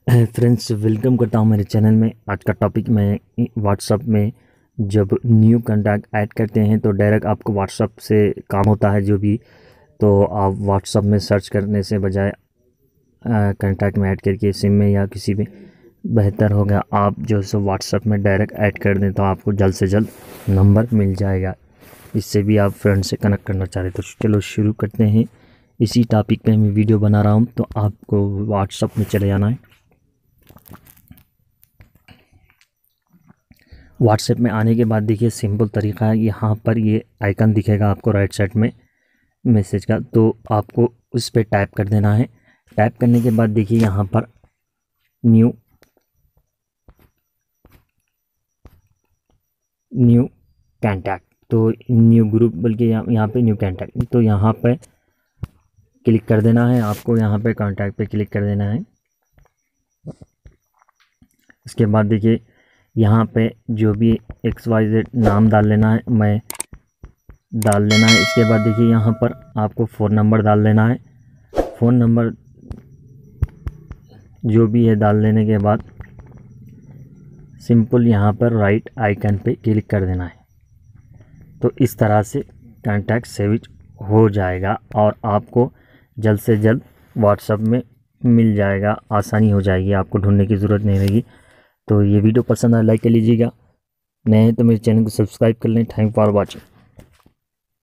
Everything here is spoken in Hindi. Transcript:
फ्रेंड्स, वेलकम करता हूं मेरे चैनल में। आज का टॉपिक मैं व्हाट्सअप में जब न्यू कॉन्टैक्ट ऐड करते हैं तो डायरेक्ट आपको व्हाट्सअप से काम होता है जो भी। तो आप व्हाट्सअप में सर्च करने से बजाय कॉन्टैक्ट में ऐड करके सिम में या किसी भी बेहतर होगा आप जो सो व्हाट्सअप में डायरेक्ट ऐड कर दें तो आपको जल्द से जल्द नंबर मिल जाएगा। इससे भी आप फ्रेंड से कनेक्ट करना चाह रहे तो चलो शुरू करते हैं। इसी टॉपिक पे मैं वीडियो बना रहा हूँ। तो आपको व्हाट्सअप में चले जाना है। व्हाट्सएप में आने के बाद देखिए सिंपल तरीका है, यहाँ पर ये आइकन दिखेगा आपको राइट साइड में मैसेज का, तो आपको उस पर टैप कर देना है। टैप करने के बाद देखिए यहाँ पर न्यू कॉन्टैक्ट, तो न्यू ग्रुप बल्कि यहाँ पे न्यू कॉन्टैक्ट, तो यहाँ पे क्लिक कर देना है। आपको यहाँ पे कॉन्टैक्ट पे क्लिक कर देना है। इसके बाद देखिए यहाँ पे जो भी XYZ नाम डाल लेना है, मैं डाल लेना है। इसके बाद देखिए यहाँ पर आपको फ़ोन नंबर डाल देना है। फ़ोन नंबर जो भी है डाल लेने के बाद सिंपल यहाँ पर राइट आइकन पे क्लिक कर देना है। तो इस तरह से कॉन्टैक्ट सेव हो जाएगा और आपको जल्द से जल्द व्हाट्सएप में मिल जाएगा। आसानी हो जाएगी, आपको ढूंढने की ज़रूरत नहीं रहेगी। तो ये वीडियो पसंद आए लाइक कर लीजिएगा, नए हैं तो मेरे चैनल को सब्सक्राइब कर लें। Thank for watching.